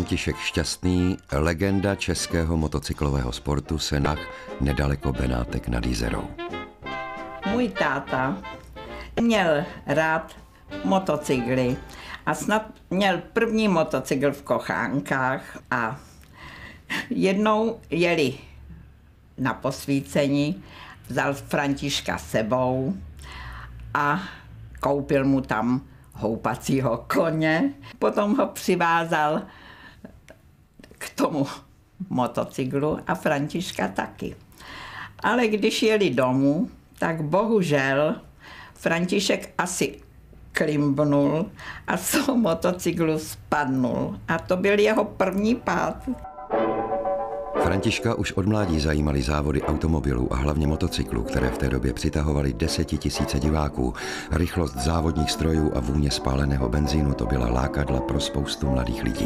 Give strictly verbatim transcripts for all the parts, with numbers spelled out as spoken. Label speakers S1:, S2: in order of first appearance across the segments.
S1: František Šťastný, legenda českého motocyklového sportu, Senach, nedaleko Benátek nad Jizerou.
S2: Můj táta měl rád motocykly a snad měl první motocykl v Kochánkách a jednou jeli na posvícení, vzal Františka sebou a koupil mu tam houpacího koně. Potom ho přivázal k tomu motocyklu a Františka taky. Ale když jeli domů, tak bohužel František asi klimbnul a z toho motocyklu spadnul. A to byl jeho první pád.
S1: Františka už od mládí zajímaly závody automobilů a hlavně motocyklů, které v té době přitahovaly desetitisíce diváků. Rychlost závodních strojů a vůně spáleného benzínu to byla lákadla pro spoustu mladých lidí.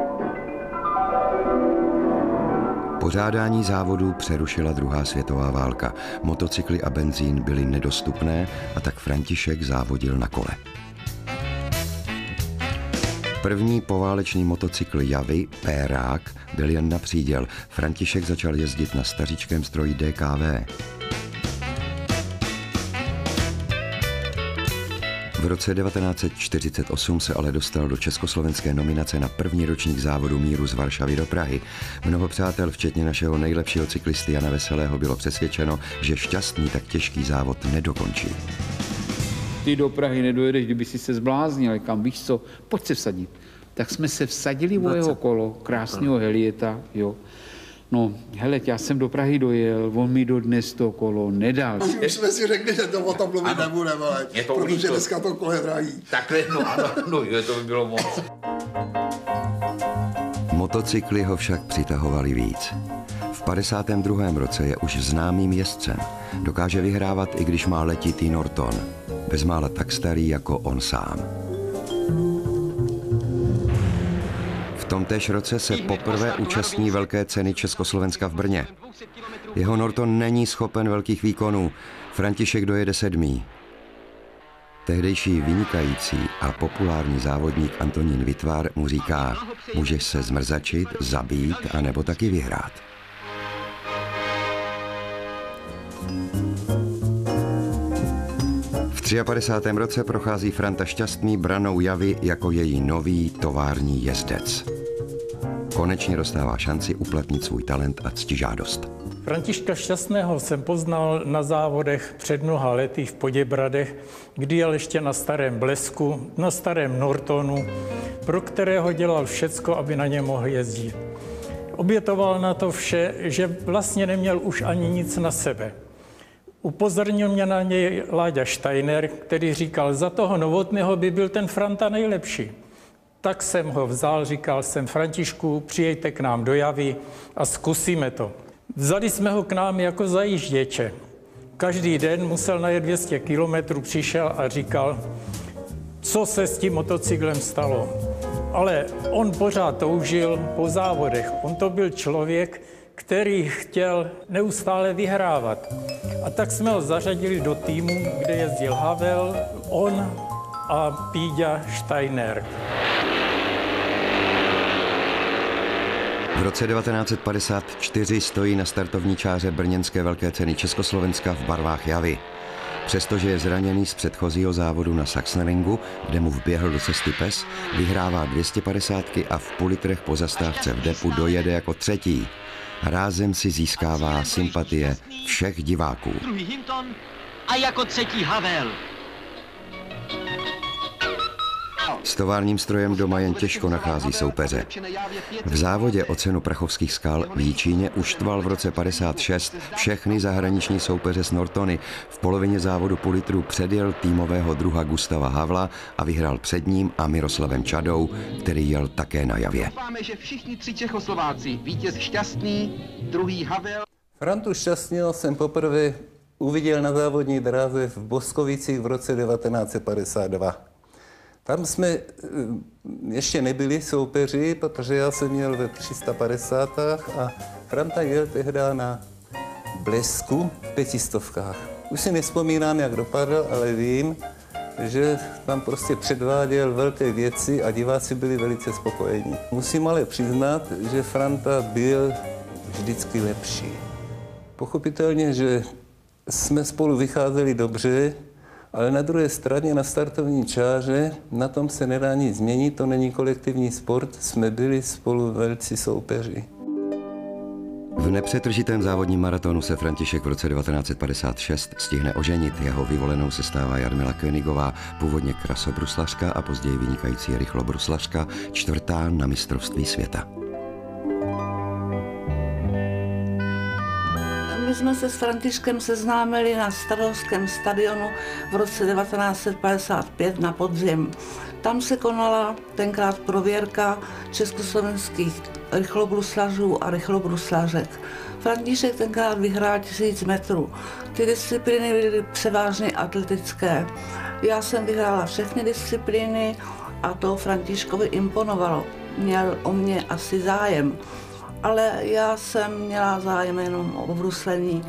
S1: Pořádání závodů přerušila druhá světová válka. Motocykly a benzín byly nedostupné a tak František závodil na kole. První poválečný motocykl Javy, Pérák, byl jen na příděl. František začal jezdit na stařičkém stroji D K V. V roce devatenáct set čtyřicet osm se ale dostal do československé nominace na první ročník závodu míru z Varšavy do Prahy. Mnoho přátel, včetně našeho nejlepšího cyklisty Jana Veselého, bylo přesvědčeno, že Šťastný tak těžký závod nedokončí.
S3: Ty do Prahy nedojedeš, kdyby si se zbláznil, kam víš co, pojď se vsadit. Tak jsme se vsadili o jeho kolo, krásného Helieta, jo. No, hele, já jsem do Prahy dojel, on mi dodnes to kolo nedal.
S4: Už jsme si řekli, že to o tom mluvit nebudeme, ale protože to... dneska to kolo je drahý.
S3: Takhle, no ano, no, jo, to by bylo moc.
S1: Motocykly ho však přitahovaly víc. V padesátém druhém roce je už známým jezdcem. Dokáže vyhrávat, i když má letitý Norton. Bezmála tak starý jako on sám. V tomtéž roce se poprvé účastní velké ceny Československa v Brně. Jeho Norton není schopen velkých výkonů. František dojede sedmý. Tehdejší vynikající a populární závodník Antonín Vitvár mu říká, můžeš se zmrzačit, zabít a nebo taky vyhrát. V padesátém třetím roce prochází Franta Šťastný branou Javy jako její nový tovární jezdec. Konečně dostává šanci uplatnit svůj talent a ctižádost.
S5: Františka Šťastného jsem poznal na závodech před mnoha lety v Poděbradech, kdy jel ještě na starém Blesku, na starém Nortonu, pro kterého dělal všecko, aby na ně mohl jezdit. Obětoval na to vše, že vlastně neměl už ani nic na sebe. Upozornil mě na něj Láďa Steiner, který říkal, za toho Novotného by byl ten Franta nejlepší. Tak jsem ho vzal, říkal jsem, Františku, přijďte k nám do Javy a zkusíme to. Vzali jsme ho k nám jako zajížděče. Každý den musel najet dvě stě kilometrů, přišel a říkal, co se s tím motocyklem stalo. Ale on pořád toužil po závodech. On to byl člověk, který chtěl neustále vyhrávat. A tak jsme ho zařadili do týmu, kde jezdil Havel, on a Píďa Steiner.
S1: V roce devatenáct set padesát čtyři stojí na startovní čáře brněnské velké ceny Československa v barvách Javy. Přestože je zraněný z předchozího závodu na Sachsenringu, kde mu vběhl do cesty pes, vyhrává dvě stě padesát a v půl litrech po zastávce v depu dojede jako třetí. Rázem si získává sympatie všech diváků.
S6: Druhý Hinton a jako třetí Havel.
S1: S továrním strojem doma jen těžko nachází soupeře. V závodě o cenu Prachovských skal v Jičíně uštval v roce padesát šest všechny zahraniční soupeře s Nortony. V polovině závodu půl litru předjel týmového druha Gustava Havla a vyhrál před ním a Miroslavem Čadou, který jel také na Javě.
S7: Doufáme, že všichni tři Čechoslováci, vítěz Šťastný, druhý Havel.
S8: Frantu Šťastného jsem poprvé uviděl na závodní dráze v Boskovicích v roce devatenáct set padesát dva. Tam jsme ještě nebyli soupeři, protože já jsem měl ve tři sta padesátách a Franta jel tehdy na Blesku v pětistovkách. Už si nevzpomínám, jak dopadl, ale vím, že tam prostě předváděl velké věci a diváci byli velice spokojení. Musím ale přiznat, že Franta byl vždycky lepší. Pochopitelně, že jsme spolu vycházeli dobře, ale na druhé straně na startovní čáře na tom se nedá nic změnit, to není kolektivní sport, jsme byli spolu velcí soupeři.
S1: V nepřetržitém závodním maratonu se František v roce devatenáct set padesát šest stihne oženit. Jeho vyvolenou se stává Jarmila Königová, původně krasobruslařka a později vynikající rychlobruslařka, čtvrtá na mistrovství světa.
S9: My jsme se s Františkem seznámili na Starovském stadionu v roce devatenáct set padesát pět na podzim. Tam se konala tenkrát prověrka československých rychlobruslařů a rychlobruslařek. František tenkrát vyhrál tisíc metrů. Ty disciplíny byly převážně atletické. Já jsem vyhrála všechny disciplíny a to Františkovi imponovalo. Měl o mě asi zájem, ale já jsem měla zájem jenom o bruslení.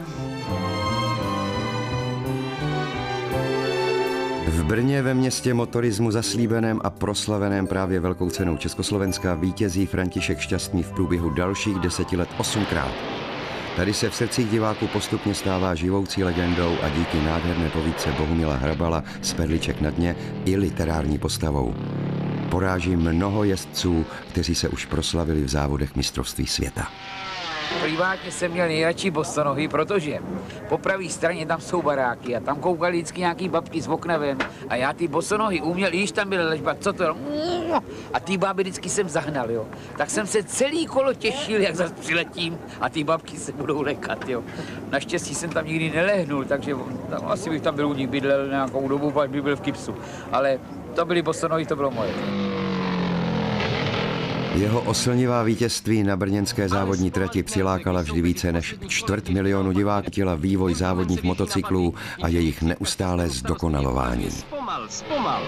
S1: V Brně, ve městě motorismu zaslíbeném a proslaveném právě Velkou cenou Československa, vítězí František Šťastný v průběhu dalších deseti let osmkrát. Tady se v srdcích diváků postupně stává živoucí legendou a díky nádherné povídce Bohumila Hrabala z Perliček na dně i literární postavou. Poráží mnoho jezdců, kteří se už proslavili v závodech mistrovství světa.
S10: Privátně jsem měl nejradši bostonohy, protože po pravé straně tam jsou baráky a tam koukali vždycky nějaký babky z okna ven a já ty bostonohy uměl, i když tam byl ležbak, co to a ty báby vždycky jsem zahnal, jo. Tak jsem se celý kolo těšil, jak zase přiletím a ty babky se budou lekat, jo. Naštěstí jsem tam nikdy nelehnul, takže tam, asi bych tam byl u nich bydlel nějakou dobu, až by byl v Kipsu, ale to byly bostonohy, to bylo moje.
S1: Jeho oslnivá vítězství na brněnské závodní trati přilákala vždy více než čtvrt milionu diváků, těla vývoj závodních motocyklů a jejich neustálé zdokonalování.
S6: Zpomal, zpomal.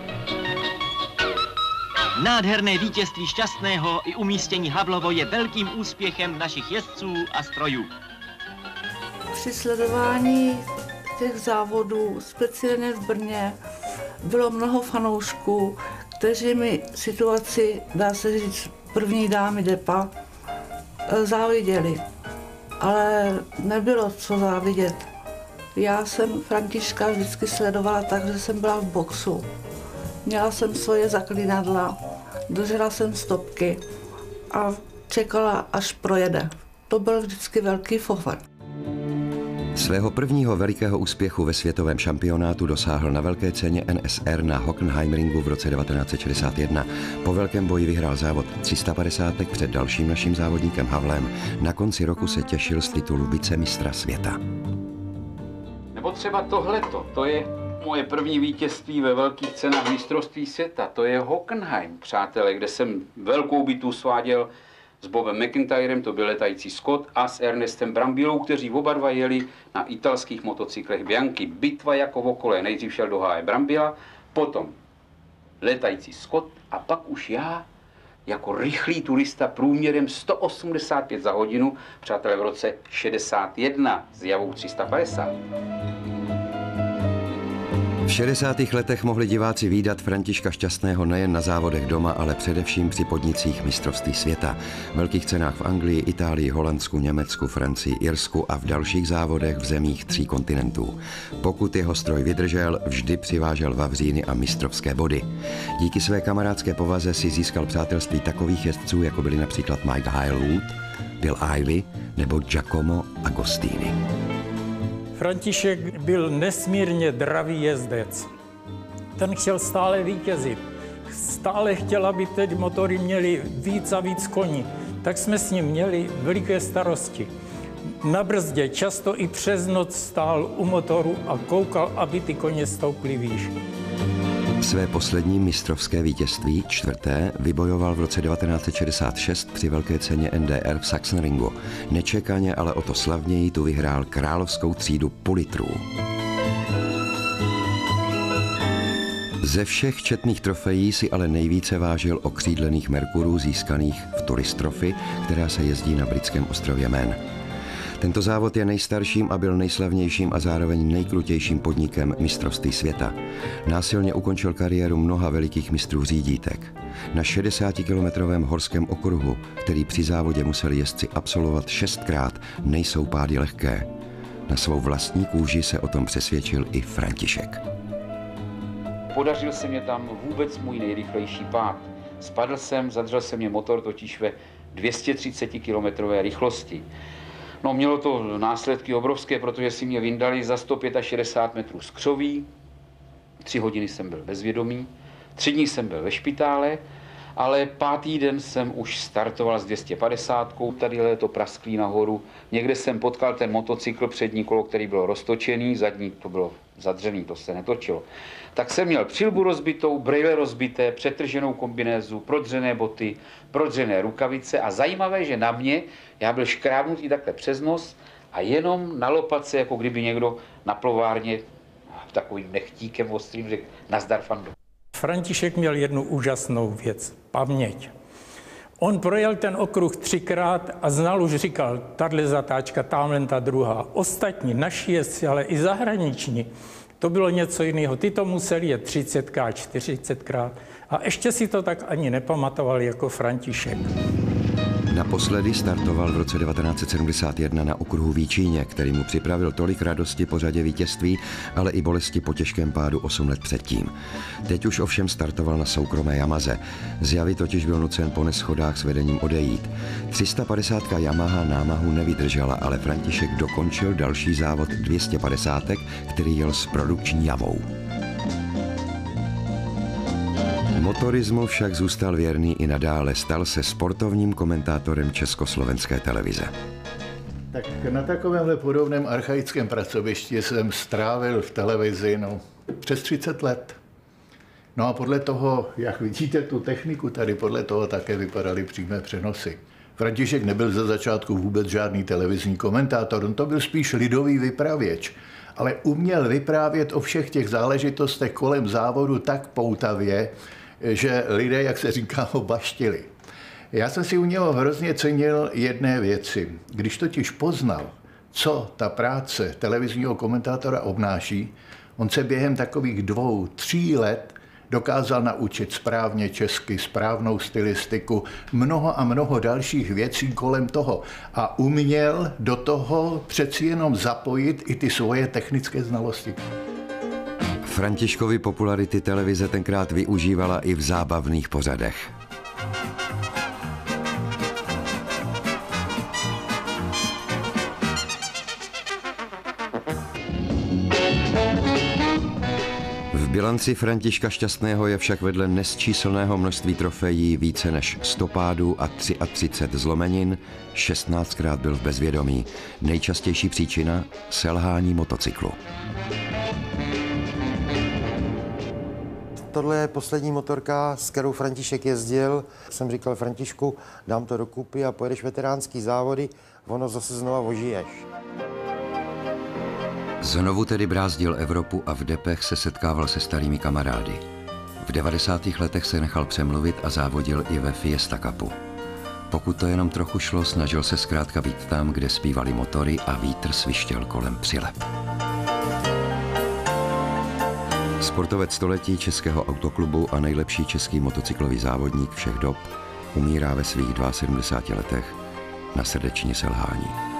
S6: Nádherné vítězství Šťastného i umístění Havlovo je velkým úspěchem našich jezdců a strojů.
S9: Při sledování těch závodů, speciálně v Brně, bylo mnoho fanoušků, kteří mi situaci, dá se říct, první dámy depa záviděli. Ale nebylo co závidět. Já jsem Františka vždycky sledovala tak, že jsem byla v boxu. Měla jsem svoje zaklínadla, držela jsem stopky a čekala, až projede. To byl vždycky velký favorit.
S1: Svého prvního velikého úspěchu ve světovém šampionátu dosáhl na Velké ceně N S R na Hockenheimringu v roce devatenáct set šedesát jedna. Po velkém boji vyhrál závod tři sta padesát před dalším naším závodníkem Havlem. Na konci roku se těšil z titulu vicemistra světa.
S3: Nebo třeba tohleto, to je moje první vítězství ve velkých cenách mistrovství světa. To je Hockenheim, přátelé, kde jsem velkou bitvu sváděl s Bobem McIntyrem, to byl letající Scott, a s Ernestem Brambilou, kteří oba dva jeli na italských motocyklech Bianchi. Bitva jako v okole. Nejdřív šel do háje Brambila, potom letající Scott a pak už já jako rychlý turista průměrem sto osmdesát pět za hodinu, přátelé, v roce šedesát jedna s javou tři sta padesát.
S1: V šedesátých letech mohli diváci vídat Františka Šťastného nejen na závodech doma, ale především při podnicích mistrovství světa. Velkých cenách v Anglii, Itálii, Holandsku, Německu, Francii, Irsku a v dalších závodech v zemích tří kontinentů. Pokud jeho stroj vydržel, vždy přivážel vavříny a mistrovské body. Díky své kamarádské povaze si získal přátelství takových jezdců, jako byli například Mike Hailwood, Bill Eiley nebo Giacomo Agostini.
S5: František byl nesmírně dravý jezdec. Ten chtěl stále vítězit. Stále chtěl, aby teď motory měly víc a víc koní. Tak jsme s ním měli veliké starosti. Na brzdě často i přes noc stál u motoru a koukal, aby ty koně stouply výš.
S1: Své poslední mistrovské vítězství, čtvrté, vybojoval v roce devatenáct set šedesát šest při velké ceně N D R v Sachsenringu. Nečekaně, ale o to slavněji tu vyhrál královskou třídu politrů. Ze všech četných trofejí si ale nejvíce vážil okřídlených Merkurů získaných v Turistrophy, která se jezdí na britském ostrově Man. Tento závod je nejstarším a byl nejslavnějším a zároveň nejkrutějším podnikem mistrovství světa. Násilně ukončil kariéru mnoha velikých mistrů řídítek. Na šedesátikilometrovém horském okruhu, který při závodě museli jezdci absolvovat šestkrát, nejsou pády lehké. Na svou vlastní kůži se o tom přesvědčil i František.
S3: Podařil se mě tam vůbec můj nejrychlejší pád. Spadl jsem, zadřel se mě motor totiž ve dvě stě třicet kilometrové rychlosti. No, mělo to následky obrovské, protože si mě vyndali za sto šedesát pět metrů z křoví, tři hodiny jsem byl bezvědomý, tři dny jsem byl ve špitále, ale pátý den jsem už startoval s dvě stě padesát, tady to prasklí nahoru. Někde jsem potkal ten motocykl, přední kolo, který byl roztočený, zadní to bylo zadřený, to se netočilo. Tak jsem měl přilbu rozbitou, brejle rozbité, přetrženou kombinézu, prodřené boty, prodřené rukavice a zajímavé, že na mě, já byl škrábnutý takhle přes nos a jenom na lopatce, jako kdyby někdo na plovárně takovým nechtíkem ostrým řekl nazdar, Fando.
S5: František měl jednu úžasnou věc, paměť. On projel ten okruh třikrát a znal, už říkal, tahle zatáčka, tamhle ta druhá. Ostatní, naši jezdci, ale i zahraniční, to bylo něco jiného. Ty to museli jet třicetkrát, čtyřicetkrát a ještě si to tak ani nepamatoval jako František.
S1: Naposledy startoval v roce devatenáct set sedmdesát jedna na okruhu v Jíčíně, který mu připravil tolik radosti po řadě vítězství, ale i bolesti po těžkém pádu osm let předtím. Teď už ovšem startoval na soukromé Yamaze. Z Javy totiž byl nucen po neschodách s vedením odejít. tři sta padesát Yamaha námahu nevydržela, ale František dokončil další závod dvě stě padesát, který jel s produkční Javou. Motorismu však zůstal věrný i nadále, stal se sportovním komentátorem Československé televize.
S11: Tak na takovémhle podobném archaickém pracovišti jsem strávil v televizi no, přes třicet let. No a podle toho, jak vidíte tu techniku tady, podle toho také vypadaly přímé přenosy. František nebyl ze začátku vůbec žádný televizní komentátor, on to byl spíš lidový vypravěč, ale uměl vyprávět o všech těch záležitostech kolem závodu tak poutavě, že lidé, jak se říká, ho baštili. Já jsem si u něho hrozně cenil jedné věci. Když totiž poznal, co ta práce televizního komentátora obnáší, on se během takových dvou, tří let dokázal naučit správně česky, správnou stylistiku, mnoho a mnoho dalších věcí kolem toho a uměl do toho přeci jenom zapojit i ty svoje technické znalosti.
S1: Františkovi popularity televize tenkrát využívala i v zábavných pořadech. V bilanci Františka Šťastného je však vedle nesčíslného množství trofejí více než sto pádů a třicet tři zlomenin, šestnáctkrát byl v bezvědomí. Nejčastější příčina – selhání motocyklu.
S12: Tohle je poslední motorka, s kterou František jezdil. Jsem říkal Františku, dám to dokupy a pojedeš veteránský závody, ono zase znova ožiješ.
S1: Znovu tedy brázdil Evropu a v depech se setkával se starými kamarády. V devadesátých letech se nechal přemluvit a závodil i ve Fiesta Cupu. Pokud to jenom trochu šlo, snažil se zkrátka být tam, kde zpívaly motory a vítr svištěl kolem přilep. Sportovec století Českého autoklubu a nejlepší český motocyklový závodník všech dob umírá ve svých sedmdesáti dvou letech na srdeční selhání.